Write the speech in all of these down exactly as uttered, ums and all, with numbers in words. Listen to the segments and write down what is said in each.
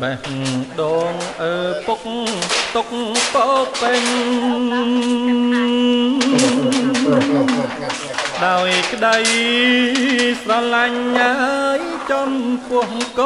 โดงเออปุกตกโป๊กเป็นดาวอีกใดสลายย้ายจมพวงโก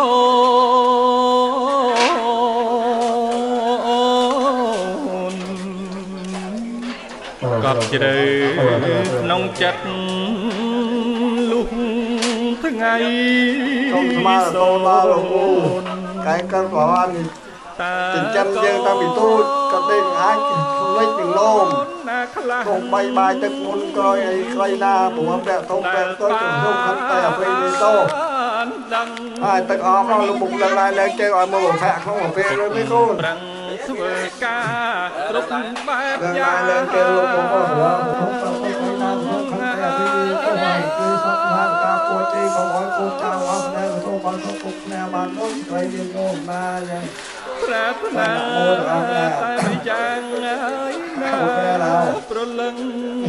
กับเจริญน้องจัดลุงทั้งไงมาโซมาลงไก่กันก่อนถึงจำยังตาบิตูก็เด้งหายเล็กหนึ่งโลมตรงใบใบตะกุนก้อยไอ้ใครหน้าผมว่าแบบตรงแบบก็จุดลงทั้งแต่ไปในโตไอ้ตะออมเราลุกบุกละลายแล้วเจ้าไอ้มาบอกแฝงเขาบอกเป็นเลยไม่คุ้นทุกกาลุกแบบยาเลยเจ้าลุกบอกว่าเขาไปไปน้ำเขาขันแต่ที่ก็ไม่คือสักพักกาปวดใจของอ้อยกูเจ้าว่าแนวโทบันเขาปุกแนวบ้านน้องใครเดินโง่มาอย่างปรารถนาแต่ไม่จังไงนะปรลัง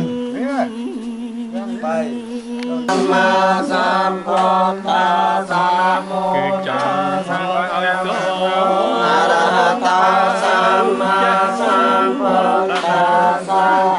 ไปมาสามพอตาสามโมจังสังเอาโกอาราตาสามมาสามพอตาสาม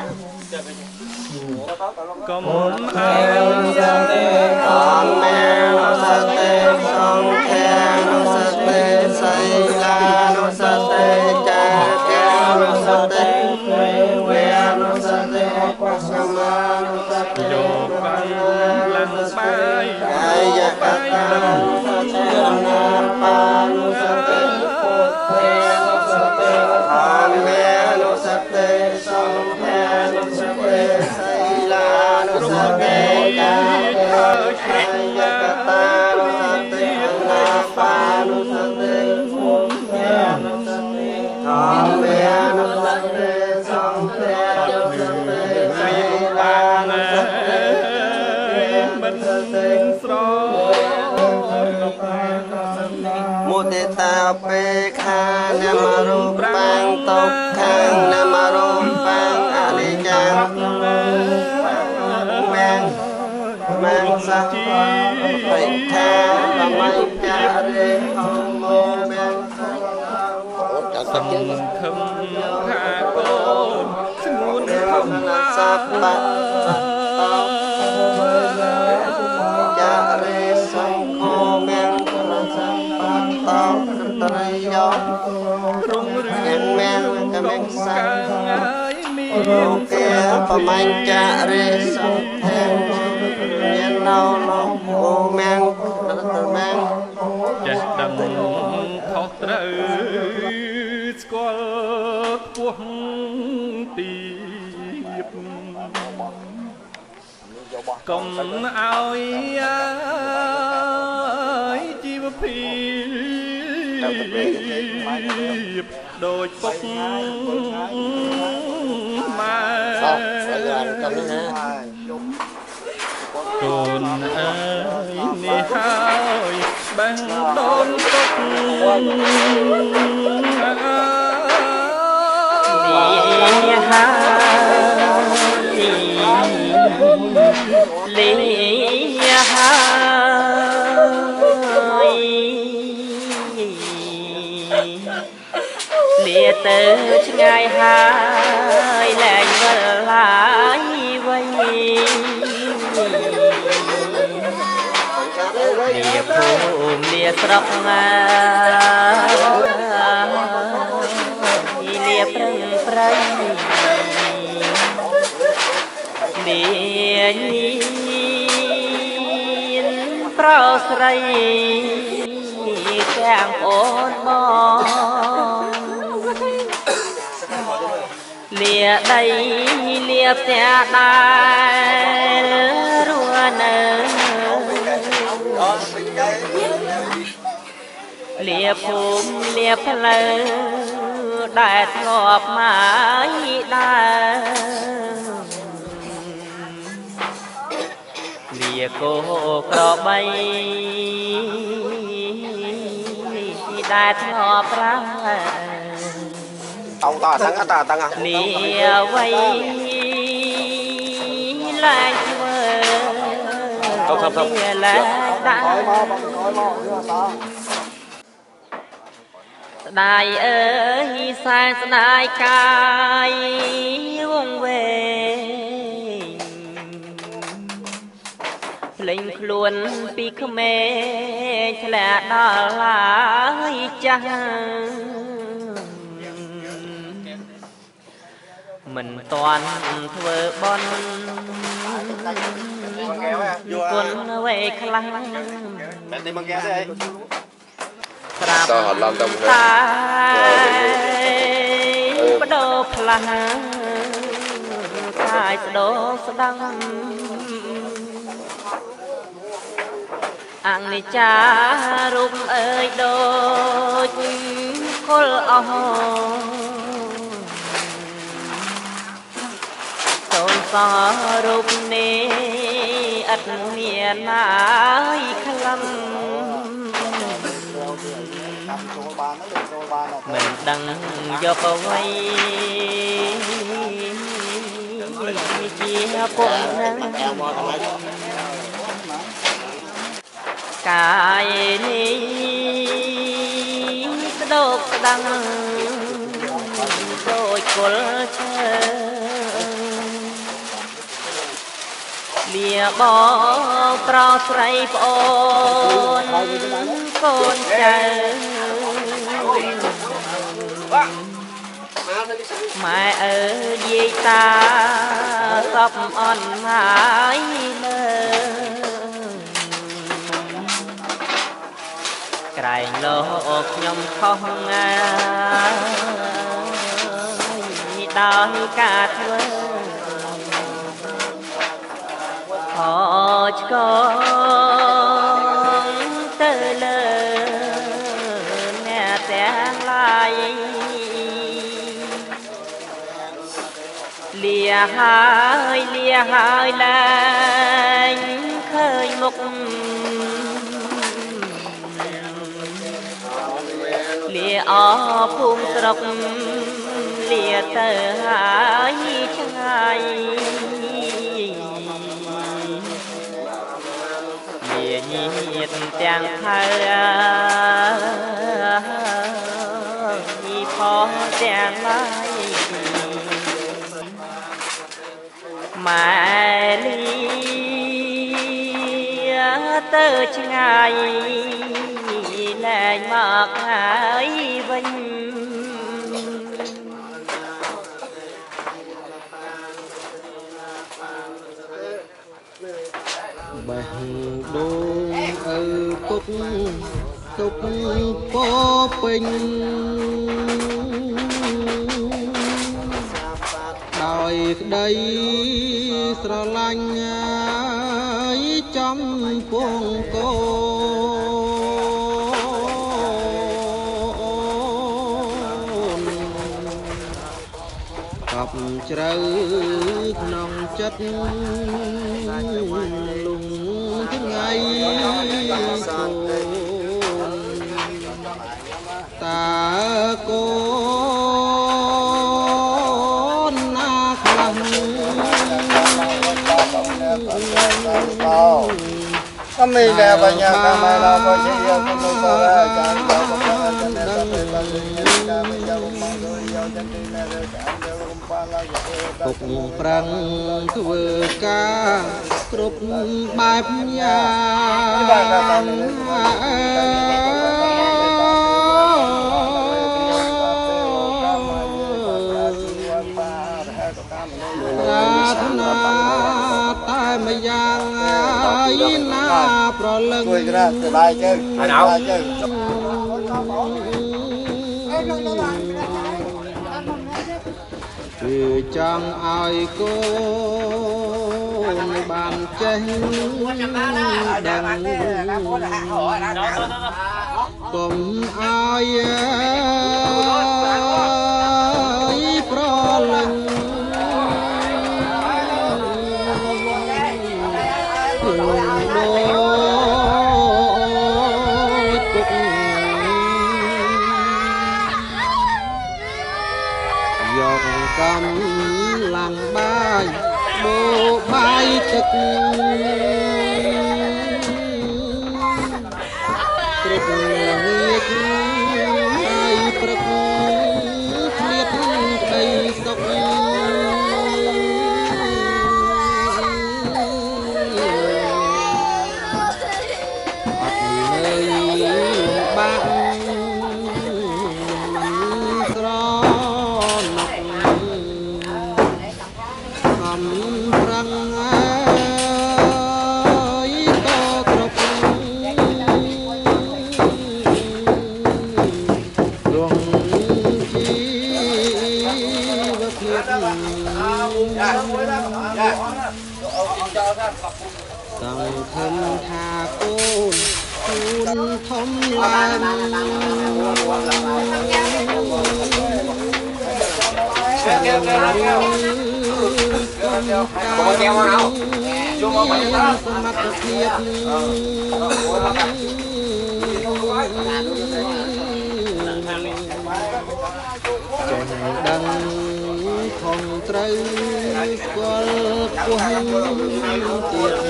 ก็มุมเอวสเตกอนแมวสเตสองแทนสเตไซลาสเตจักรสเตเวรสเตปัสมาสเตโยปันลังไปกายกตาสเตนาปานุสเตปุถเทสเตทานเมนุสเตสองแทนสเตไซลาสเตจักรกายกตาสเตนาปานุสเตปุถเทสเตทานเมนุสเตสองแทนสเตไซลาสเตมันเต็งสร้อยมุติตาเปคานมารุปังตกขังนมารุปังอนิจจังแมงแมงสัจไปแทนไมจาเรหงโมแมงสัจสังคมภาโกนสมุนพมสัพพะจาเรสังโฆแมงสัพพะตอตรยองรุ่งเรืองแมงกำแมงสังโลเกปมัญจาเรสังเทงเมียนเอาโลโอแมงแมงจะดังทอตระสกอลพวงตีบกงเอาจีบพีโดยปกมาคนเอ้ยนี่หายแบ่งโดนตกนี่หายลีหายเลียเตอชงายหายแหลงเวลายไว้เลียภูมิเลียตรอกมาเลียปรึงปรังเลียยินเปล่าใสแก้มโอนมองเลียใดเลียเสียได้รัวเนอเลียภูมิเลียเพลอได้ทอบไม้ได้เลียโกกรอบใบได้ทอบรัก tông to tăng ta tăng à lia vây lại chưa không không không lại đã นายเอ๋ยสายสนายกายวงเวเพลงคลวนปีขเมฉลาดดาลายจังmình toàn thưa bon quân về khăn Sao làm đồng bắt đầu là khai đồ đăng ăn đi cha rụng ơi đôi khol ao tôn sa rụng nê ắt miền ai khăn mình đang do có vay chia cùng nắng cái này đốt đăng rồi cột chờ lìa bỏ pro sấy phôn con chờ mẹ ở dây ta sắp on mãi lơ cài lô nhom không ai đôi cả thưa họ con tơ lơ nghe tiếng lại lìa hai lìa hai lạnh khơi mục lìa ở phun sọc lìa tờ hai chai lìa nhiệt tiếng thơ đi phó tiếng lại mẹ ly tơ ngày lại mặc hải vinh bằng đôi ở cúc cúc phố bình đòi đây sờ lanh ấy trong cuồng cô cặp trời nồng chất lùng thứ ngày ta cô kami nè bà nhà kami là bà chị yêu con tôi có ra chẳng có một cái anh nè tập về bà chị yêu kami yêu con tôi yêu chân đi nè rồi chẳng yêu con ba la cục prang thưa ca cục bài nhà tai mà giang ai na pro lưng tôi ra từ bài chơi bài chơi từ trong ai cô bàn chân đằng cùng ai pro lưng cầm làm bài bộ bài thực trục nghiệt ai ต้องทำทาปูนคุณทมลานต้องการสมรรถเพียบจงดังของไตรกวลกวงเตียน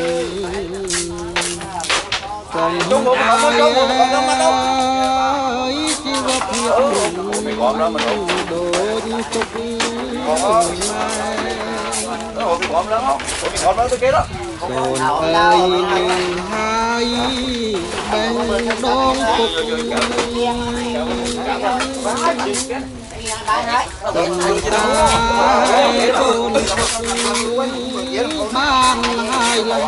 จงหายชีวเพียบโดยสุขมาโซนเอ่ยหายแบ่งดองปุกต้องตายคนบ้านหายละ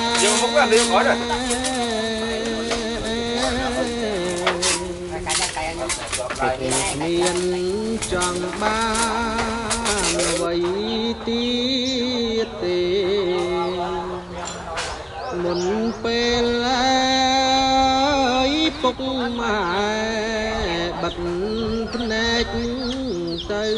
เป็นเมียนจังบ้านไว้ตีเตหมุนเป็นเลยปุกมาบัดพนกเตย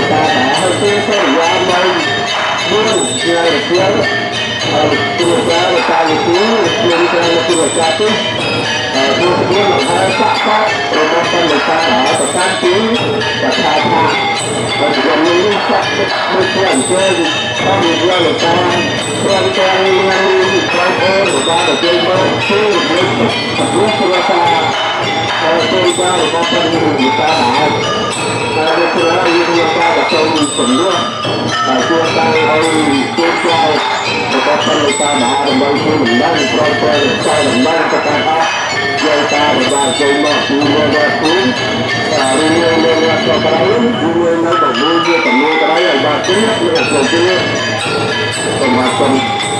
ta đã hơi tiêu sâu ra mây buông ra được phía tiêu ra được ta được phía tiêu ra được tiêu ra chứ tiêu phía là hai sắc sắc rồi một con được ta đã có tám tiếng và khai thác và gần như sắc mới làm chơi có được ra được ta quan quan quan quan quan của ta được chơi mơ chứ được thật lúc xưa ta tôi ra được có con được ta đã và được xưa là như ta đã chơi cùng luôn và chúng ta ơi chúng ta được có con được ta đã được bao nhiêu mình đang quan quan được sao mình đang cho ta ta chơi ta được ra chơi mơ tu mơ ra xuống và đi lên lên ra cho cái đấy đi lên nó đồng nuôi như tầm nuôi cái đấy là ba chín nhất là rồi chứ còn mà còn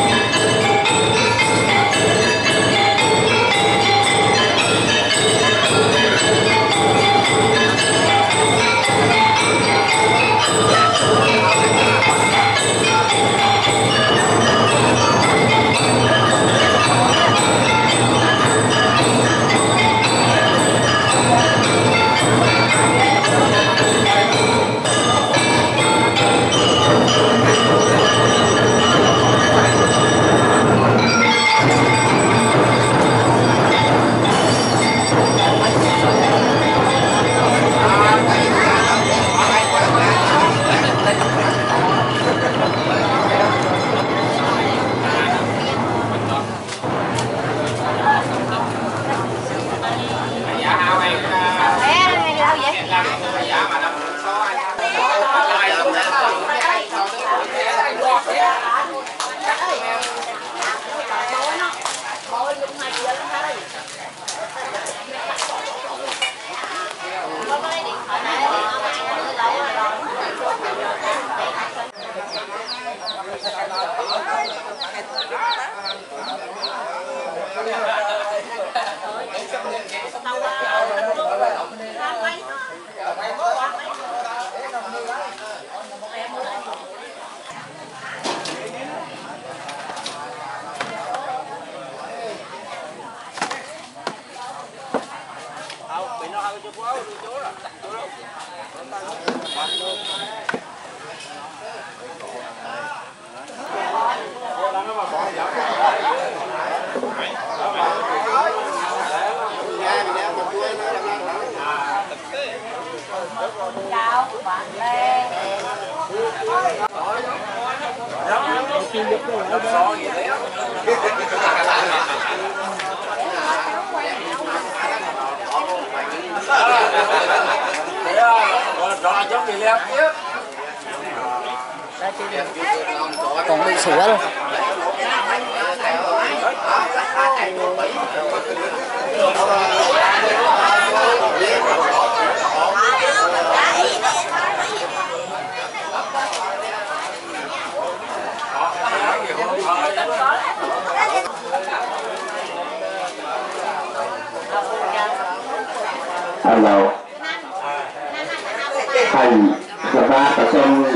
còn bị sửa luôn. Hello. Thành và ba tập sông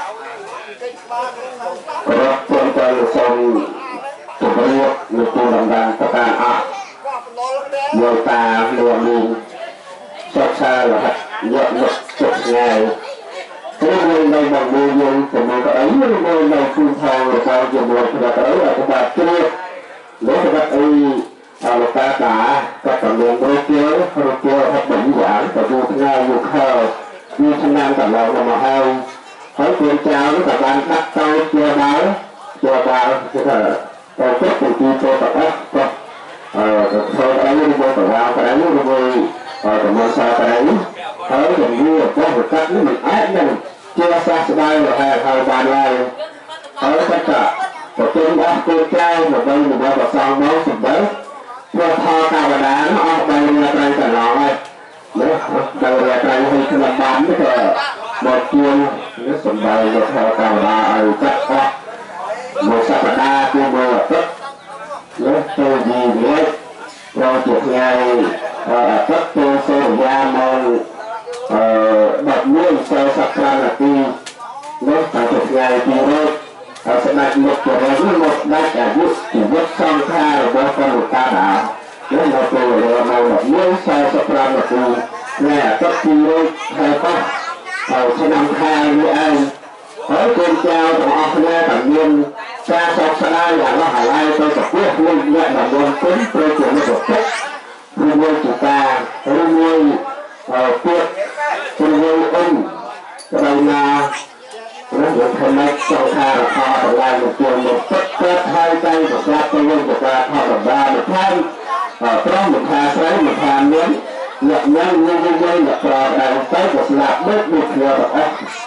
rồi tuần tuần sông tụi tôi được tu làm đàn tất cả ạ nhiều ta nhiều mình sắp xa là hạt nhọn nhật chục ngày thế nên đây bằng môi dương của mình có ấy môi này phun thang rồi sao dùng một là cái ấy là cái bạc kia nếu các bạn ấy là ta đã các bạn liền đôi kia đôi kia hết bệnh giảm và dù thế nào dù khờ như thế nào cả lòng mà hai hỏi quyền chào với các bạn đặt tay chưa báo chưa báo cái thở rồi tiếp tục đi cho tập ép ờ thôi cái đấy đi vô tập vào cái đấy đi vô rồi còn mong sao cái đấy hỏi gần như là có một cách nó mình ép mình chưa xa sẽ bay rồi hai hai bàn này hỏi tất cả của tôi đã cô trai mà đây mình đã vào sau máu sụp đấy rồi thò cao và đá nó ở đây là đây cả nó này đầu là đây hơi cứ làm bán cái thở một chuyên nó sụp đây rồi thò cao và đá ở chắc có một sạp và đa chuyên mơ ở tất nó tôi gì đấy rồi chụp ngày ở tất tôi sẽ ra mong bật nguyên sơ sạp ra là ti nó phải chụp ngày thì thôi sẽ đặt một của nó một đại cả bút chỉ bút xong tha rồi bó con một ta đảo nếu mà tôi là màu đỏ muối sau sắp ra một từ nghe tất kỳ đôi hay có ở thân năm hai mươi ai ở trên trao của họ nghe tận nhiên cha sọc sa là nó hải lai tôi sẽ quyết luôn nhận là luôn tính tôi chuyển nó được thích luôn luôn chúng ta luôn luôn quyết luôn luôn ưng cho nên là nó được thay mặt sau tha là họ phải làm một trường một tất tất hai tay của ta tôi luôn của ta họ là ba một hai ở trong một hà sấy một hà miếng nhận nhân nhân nhân nhân là trò đại tới của lạc bớt một thừa đó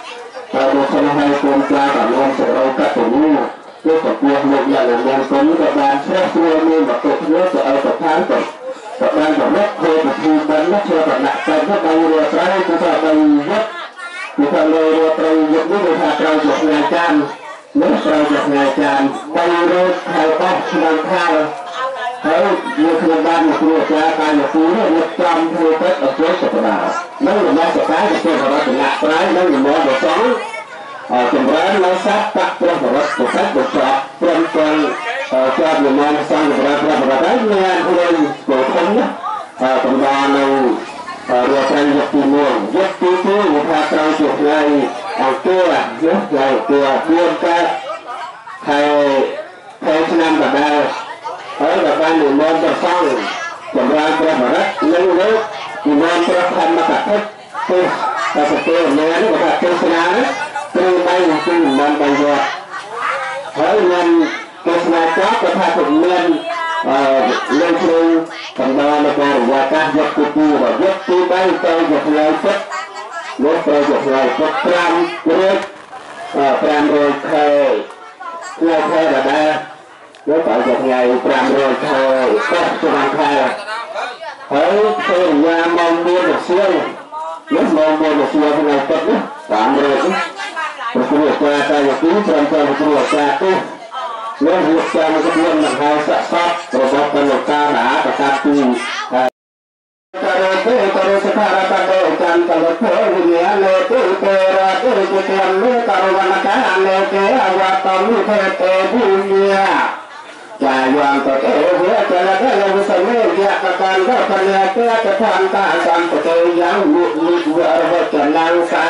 và một phần hai con cha cảm ơn sự đâu các tổ như tôi phải quyền một nhận là nhân tính các bạn sẽ xưa nên và tổ nước sẽ ở tập tháng tổ các bạn phải mất thôi một thu bắn mất chưa phải nặng tay rất bao nhiêu trái cũng phải đầy rất thì phải lời rồi trời dụng với người thà trời dụng ngày chan nếu trời dụng ngày chan bay rồi hai tóc năm thao thấy như khi ban một người cha tay một túi nó một trăm thôi tết ở dưới sập đảo nếu người ta sẽ cái thì tôi phải nói ngã trái nếu người mua được sống ở trong đó nó sát tắc trong phải nói một cách được chọn trong trong cho người mua sang người ta ra và đấy nghe thôi cổ không đó ở trong đó này rồi tay giật tiền nguồn giật tí tí người ta trao chuột này ở kia giật này kia buôn ca thầy thầy năm và đây ở là ban người môn cho xong chồng ra cho họ rất nâng nước người môn cho thành mà cả thích tôi ta sẽ kêu nghe nó có kêu sna đấy tôi bay một cái người môn bay rồi hỏi nhân kêu sna chót có thay thuộc men lên trên còn đó là cái qua các giật của tôi và giật tôi bay tôi giật lại chất lúc tôi giật lại chất trăm rồi trăm rồi thầy lại thầy là đây nếu phải một ngày làm rồi thôi tốt cho bạn thầy hãy tôi nhà mong mua được xương nếu mong mua được xương thì ngày tốt đó làm rồi một cái việc qua ta một tí cho cho một cái việc qua tu nếu việc cho một cái việc làm hai sợ sót rồi có phần một ta đã và ta tu Hãy subscribe cho kênh Ghiền Mì Gõ để không bỏ lỡ những video hấp dẫn Chà doan có thể hứa cho là cái lòng sân mê dạc và còn có phần nhà kia cho toàn ta toàn của tôi giáo nguyện nguyện vợ vợ cho nàng xa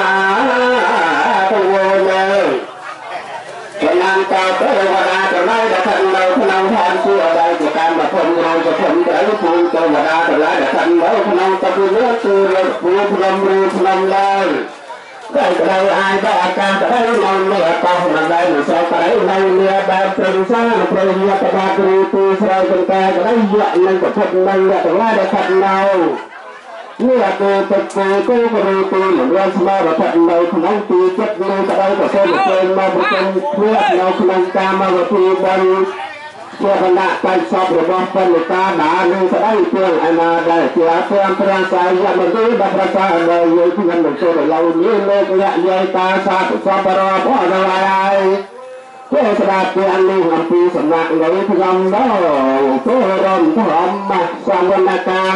tôi vô nhờ cho nàng cao tới và đa cho nay đã thân đâu thân ông thân xưa ở đây của ta mà thân rồi cho thân để phụ cho và đa cho lại đã thân đâu thân ông ta cứ nước xưa rồi phụ thân rồi thân ông lên đây cái đây ai đó ca cái đây non mẹ con mà đây mình sao cái đấy đây mẹ ba trần sa là bây giờ cái ba trừ tu sao con ca cái đấy dạy lên của thân đây là cái là thật nào như là cô tập cô cô cô cô mình ra sao là thật nào không nói tu chất như cái đây của tôi một bên mà một bên kia nào không ca mà một bên bên cho con đã tay sập rồi bao phần người ta đã nên sẽ đây phương anh là đây chỉ là phương phương sai ra mình cứ đặt ra sai đời như khi mình mình tôi lâu như lê cái dạng dây ta sa của sập rồi bỏ ra ai tôi sẽ đặt cái anh đi làm phi sầm nặng lấy cái gầm đó tôi rồng tôi hòm mà sang bên là ca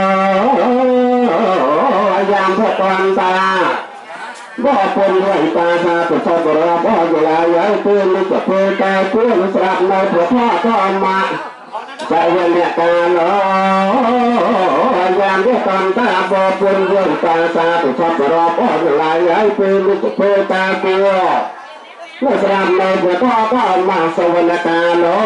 giam theo toàn ta bỏ quân người ta ra từ sau rồi bỏ về lại với tôi đi cà phê ta tôi nó sạp nơi của họ có mà chạy về mẹ ta nó giam với con ta bỏ quân người ta ra từ sau rồi bỏ về lại với tôi đi cà phê ta tôi nó sạp nơi của họ có mà sau về mẹ ta nó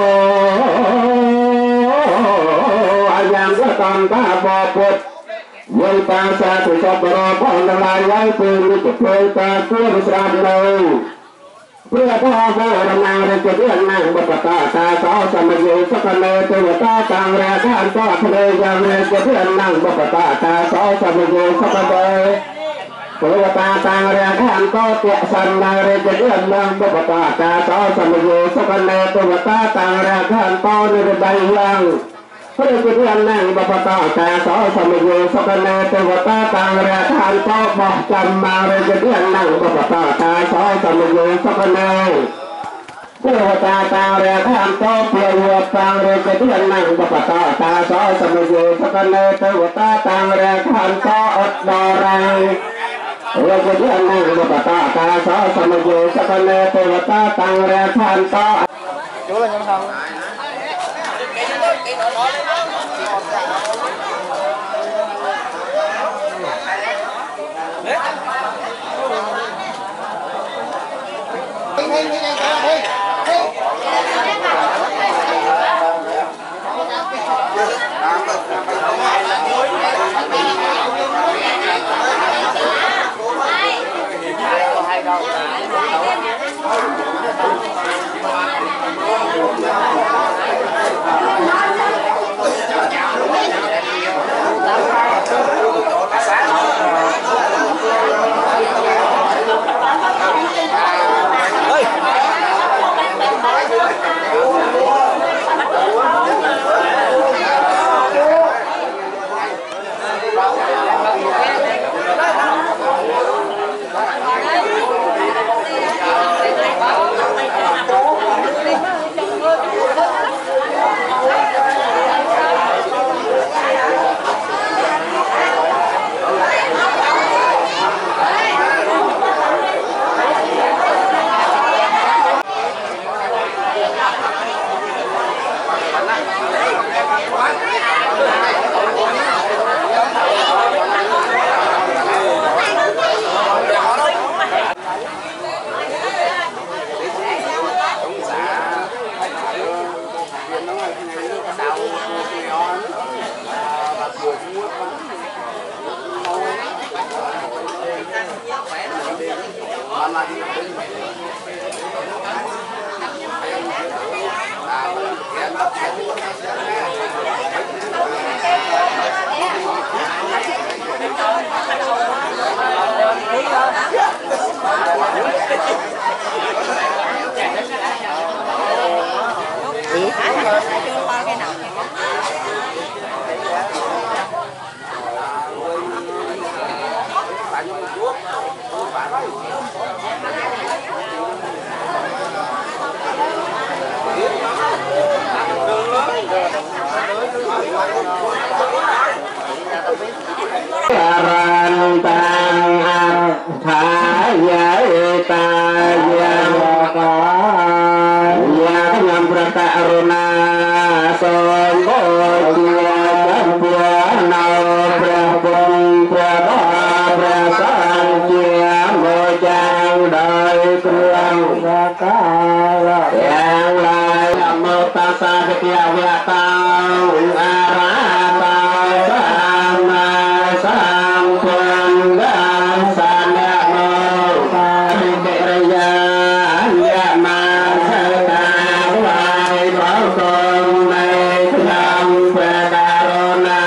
giam với con ta bỏ quân người ta xa từ sau đó có lại với tôi đi cà phê ta tôi nó sạp nơi Pria ta vô làm nào để cho biết năng bậc ta ta có sanh dự sắc nê từ ta tăng ra các anh có thể ra về cho biết năng bậc ta ta có sanh dự sắc nê từ ta tăng ra các anh có tiện sanh ra để cho biết năng bậc ta ta có sanh dự sắc nê từ ta tăng ra các anh có để bay lăng Hãy subscribe cho kênh Ghiền Mì Gõ để không bỏ lỡ những video hấp dẫn Karan tang ar thaya ta yang ka yang nyam prata aruna son bo chia bua na pra pun pra ba pra sang chia mo chang đời krang ka yang lai namo tassa kya vya ta ara ta sama sang quân đan san mô bệ ra ya ma sa ta vai bảo con này tham về đà na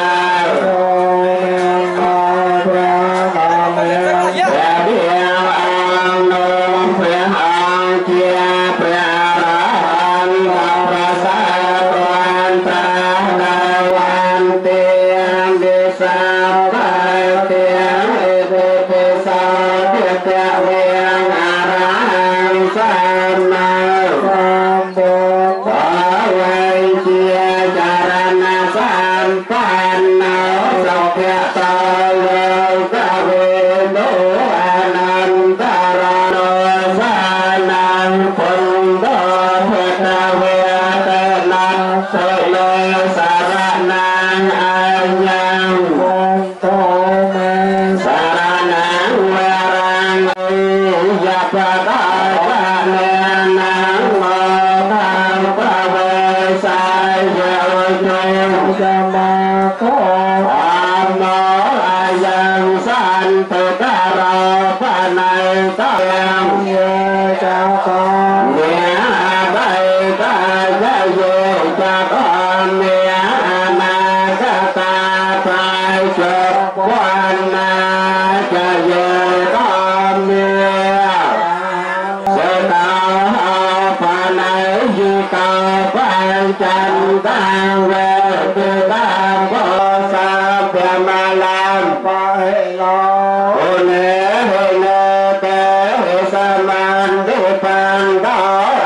Chan tang ve tu tang bo sa pya ma lam pa he lo ho ne ho ne te ho sa man du pan do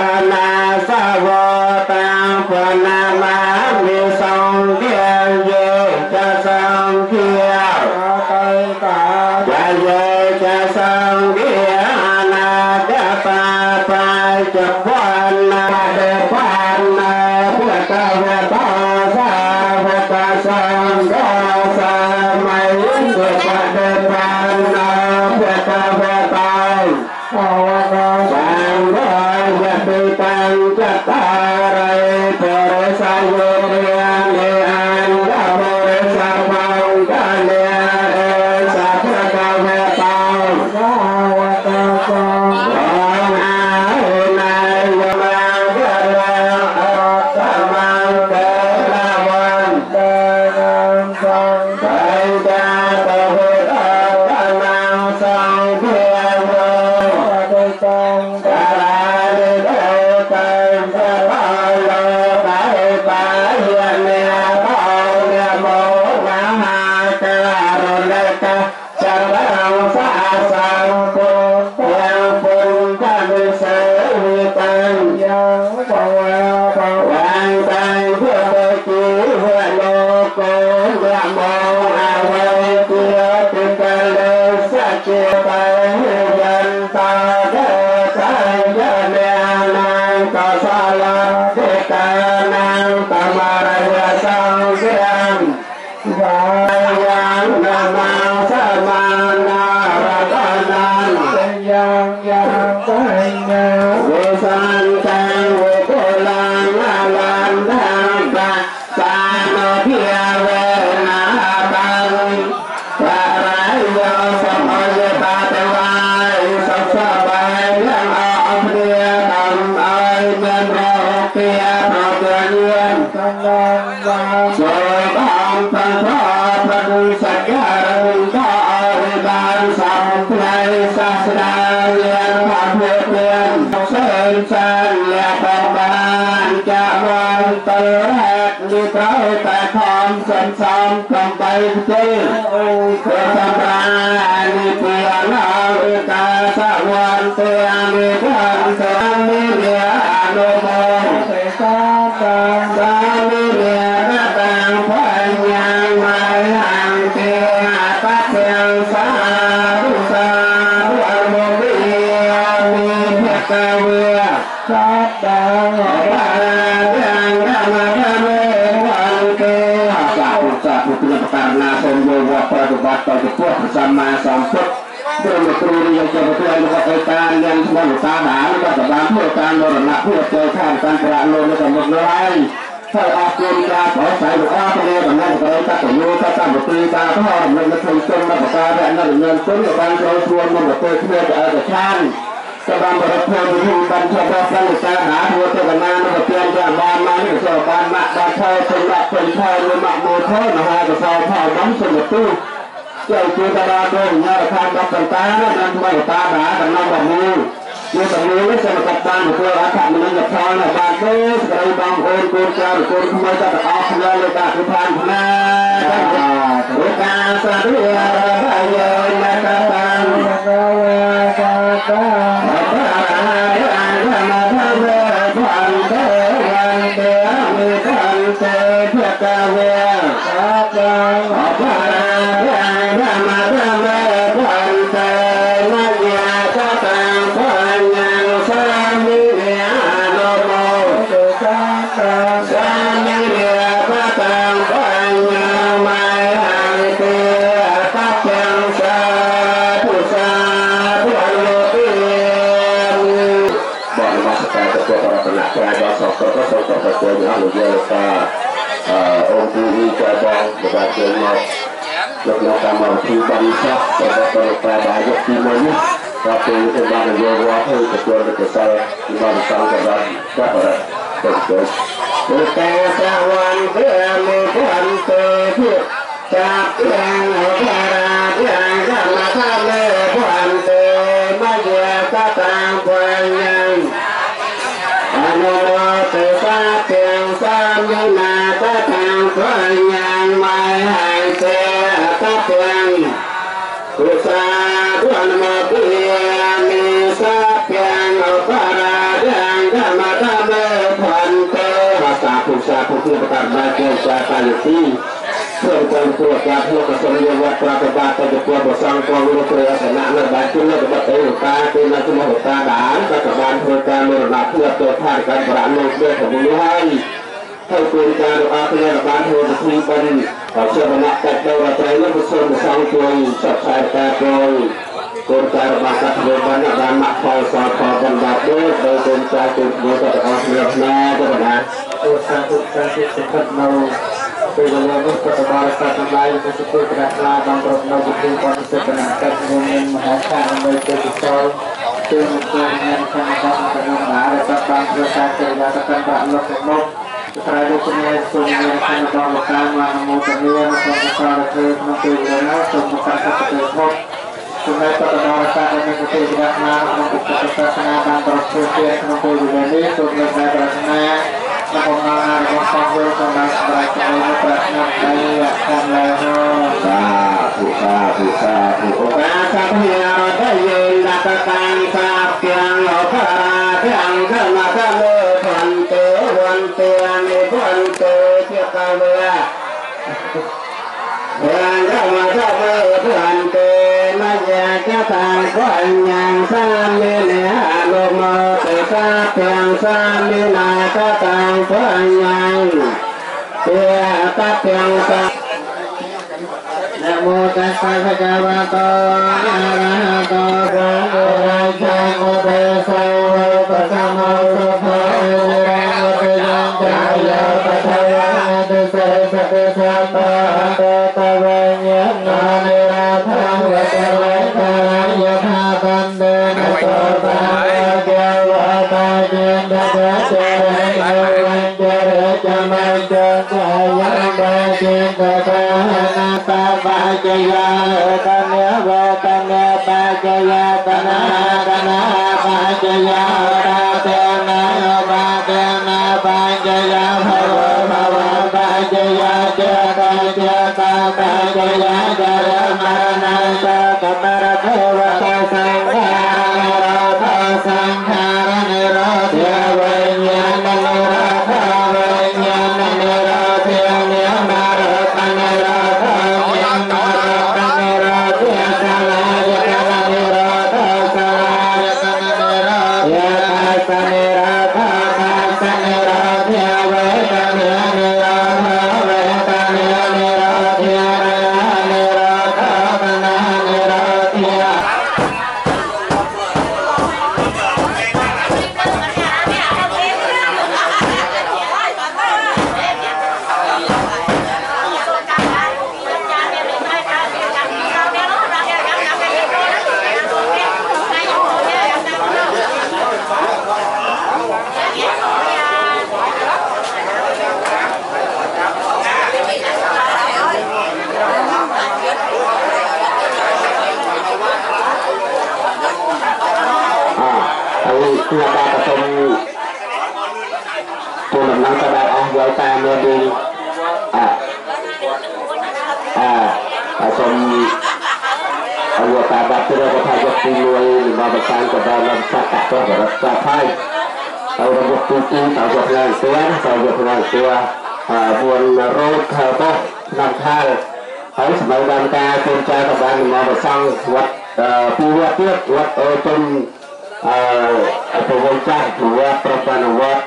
na sa vo tang pha na ma mi song kia ye cha sang kia kai ta ya ye cha sang kia na da pa pa cha phan na de phan na ta ve ta sa ve ta sang ga sa mai su pa de pan na ไปยันตาเดชยเนียนังกสลาเดกานังตมารยสังเสียงวายังนามาสมานารัตนันยังยังไปนาวิสันตังวิปุลังอาลันทังปัสสานุเพียเวนะตังปะไรโยสมัยตาเตวายสัพพะใบยังอภิเดตัมไอเมนโรเปียโรเปียเนียนตังลังวังโสตังตังพระปฏิสัจจาริกาอริบาลสัมปรายศาสนาเรียนพระเพื่อเพื่อนเส้นสันและบางบานจะวันเติร์ดมีเท้าแต่ทอมสันซ้ำกำไปเจ้าเพื่อทำร้ายมีเพียงเอาอุกาสวันเตียมีกันเสียมีเดียอนุโมเสกตังสามีเดียระตังพันยังไม่ห่างเตียตัดเพียงสาธุสาธุอนุโมเดียมีเพียกเวียสัตตังปายังธรรมธรรมวันเตียสาธุสาธุเป็นประการนาสมโยวัปฏิบัติต่อจุดพวกสัมมาสัมพุทธเรื่องครูเรียนจะมาเพื่อนมาไปการเรียนสมุทรสาหารแล้วก็บางเพื่อการมรณะเพื่อเจอข้ามการประโลมและก็หมดเลยถ้าออกเรียนยาขอสายหรืออ้อไปเรียนแบบนั้นก็เลยตัดตัวยูตัดตามบทตีตาพ่อเงินมาถึงจนมาประกาศและนั่นเงินต้นกับบางโจรชวนมันแบบเพื่อเพื่อจะเอาแต่ชั้นกบางบริเวณที่บันเทิงการศึกษาหาหัวเจ้ากันมาแล้วก็เปลี่ยนจากบ้านมาที่ชาวบ้านมาบ้านเช่าเป็นหลักเป็นเช่าหรือหมักโมเท่นะฮะกับชาวพ่อบ้านสมุทรตู้เจ้าคือตาดาโดนยาทานบักต่างๆนั่นไม่ตาหาแต่น้องแบบนี้มีแต่นี้ไม่ใช่กับบ้านเพื่ออาถรรพ์มันกับชาวบ้านเพื่อสกายบางคนกูเจ้าคนขโมยจะเอาขโมยเลยตาทุพานพนาโอกาสสัตย์ยาบายยาตาตังตาเวตาตาพระราชาธรรมธรรมพันเตวันเตมีพันเตเพื่อกาเวตาตังพระราชาธรรมธรรมพันเตนัยยาตาตังพันยังสามิเนียโนโมตุสังฆังสามิเนียตาตังพันยังไม่หังเตตัพยังสาธุสาธุอนุโมทิบอกว่าสกายจะตัวประหลาดกายบางสองตัวก็ส่งต่อตัวอย่างหรือเยอะตาองค์ปู่อีกาบองบาดเจ็บมาลดละกำลังที่บริษัทแต่ละตัวปลาบายกที่มันก็เป็นเป็นบางเรื่องว่าให้ตัวเด็กสาวที่บางสังกัดก็อะไรก็เกิดเมื่อแต่สวรรค์เพื่อมีความเตือนเพื่อจากยังหัวราอย่างธรรมธรรมเลยความเตือนไม่เกี่ยวกับทางความยังอนุโมทนาเพียงสามยินาตาทางความยังไม่หายเสียตาเพียงกุศลทุนโมทิมีสัพเพียงอุปราอย่างธรรมธรรมเลยความเตือนภาษาผู้ชาผู้ที่ประกาศมาเกี่ยวกับการที่เพื่อความตัวการเพื่อกระทรวงยุวัฒน์ปฏิบัติต่อจุดตัวประสงค์ความรู้เพื่อสนะเมื่อบัตรขึ้นเมื่อบัตรเองตาเป็นนักสมองตาด่านรัฐบาลเพื่อการมรณะเพื่อตัวผ่านการประนามเรื่องของบุญให้ให้เป็นการอาฆาตบาลเพื่อทีเป็นเชื่อมนักแต่ตัวใจนักประสงค์ประสงค์ตัวสับสายแต่ตัวคนใจบางกัดเรื่องบรรดาหนักพอสอบพอบรรดาด้วยโดยคนใจตุ่มมือจะออกเรื่องแน่ก็ได้ตัวสาธุสาธุสุขโนเป็นเรื่องของปฏิบัติการทำลายเป็นสุขกระลาบางประการบุตรความเสด็จนาการเงินมหาชาติในเจติโซซึ่งเป็นงานทางการการนำหาและกับบางประการเกิดจากการปรับลดของนกสายดุจเนยส่วนเงินทางการการมาโมตเนียมาส่งสารเกิดมาเกิดแล้วส่งมาการสัตว์เกิดพบส่วนในปฏิบัติการในประเทศรัฐนาของอุปกรณ์ศาสนาบางประเทศเพื่อมาเกิดอยู่ในนี้ส่วนในประเทศนานักองงานของกองเรือของนักปราชญ์ในประเทศไทยทำแล้วสาธุสาธุสาธุโอกาสสัพยาได้ยินนักการสาบเกียงหลอกราเพียงขึ้นมาข้ามือผ่อนเตะวันเตียนในผ่อนเตะเทียบกับเรือเพียงขึ้นมาข้ามือผ่อนเตะไม่อยากจะ càng quay nhàng san đi nè lô mơ từ ta tiền san đi này ta càng quay nhàng tia ta tiền ta Namo tassa bhagavato arahato samma Nhà ta tập trung tu làm năng ta đại ông với ta nên đi à à ở trong ở vừa ta đặt cho nó thay cho nuôi mà vật sản của ta làm sạch cả cho nó ta thay ở trong việc tu tu tạo việc làm xưa tạo việc làm xưa buồn rốt thờ tốt làm thay ở sợi đàn ca trên trai các bạn mà vật sản vật pi vật tiếp vật ở trong atau wajah buat perempuan buat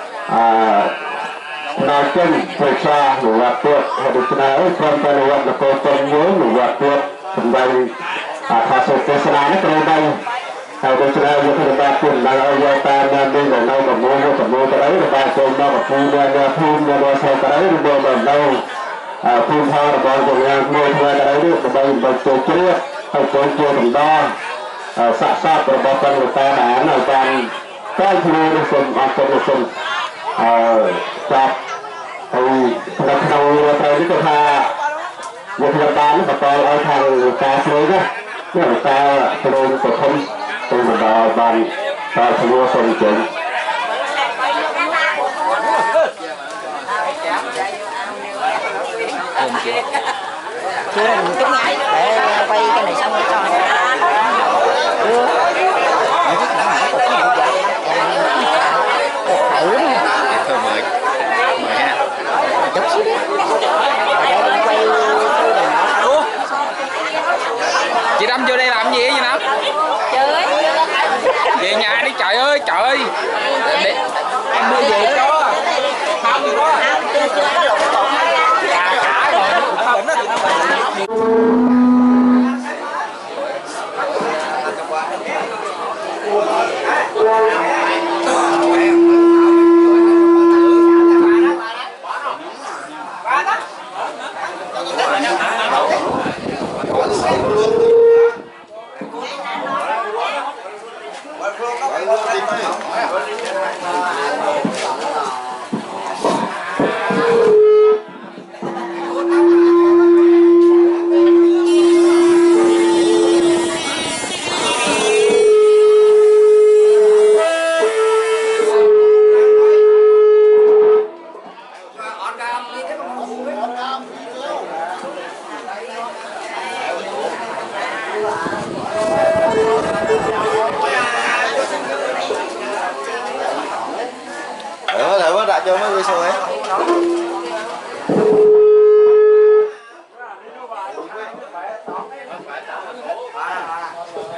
naken percaya buat buat hadis nabi perempuan buat lekoton mulu buat buat kembali hasil kesenangan kembali hadis nabi yang terdapat dalam ayat nabi dan nabi bermula bermula terakhir lepas jomba berpunya dan punya dosa terakhir berdoa nabi pun har berdoa yang mulai terakhir kembali bercakap atau berdoa sạ sạ perbuatan kita dan akan kalau musim atau musim cap kita tahu kita ini kita musim depan bakal akan kita semua ni kita terus bertemu dengan ban semua solusi. Chưa mình cất ngay để quay cái này xong rồi cho chưa mấy cái thằng này có cái gì vậy thử thôi mời mời ha chút xíu để quay ủa chị Đâm vô đây làm gì vậy nè chơi về nhà đi trời ơi trời ơi để em mua về đó không gì đó chưa chưa có lụng tụng cả rồi không nó cho mấy người sôi ấy.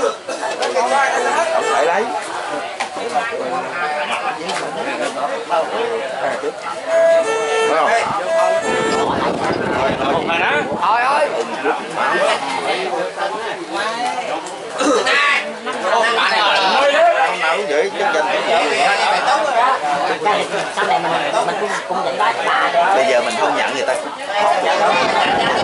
phải lấy Thôi ơi. nào cũng vậy chương trình sau này mình mình cũng cũng dẫn tới bà. bây giờ mình không nhận người ta